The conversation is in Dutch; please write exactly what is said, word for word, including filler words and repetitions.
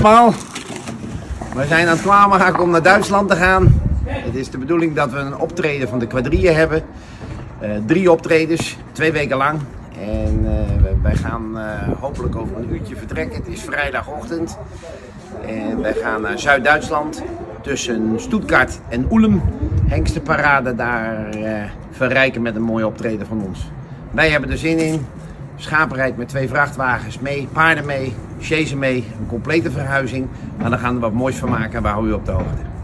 allemaal. We zijn aan het klaarmaken om naar Duitsland te gaan. Het is de bedoeling dat we een optreden van de quadrille hebben. Uh, drie optredens, twee weken lang. En uh, wij gaan uh, hopelijk over een uurtje vertrekken. Het is vrijdagochtend. En wij gaan naar Zuid-Duitsland. Tussen Stuttgart en Ulm. Hengstenparade daar uh, verrijken met een mooi optreden van ons. Wij hebben er zin in. Schapen rijdt met twee vrachtwagens mee, paarden mee, chaisen mee, een complete verhuizing. Maar daar gaan we wat moois van maken en we houden u op de hoogte.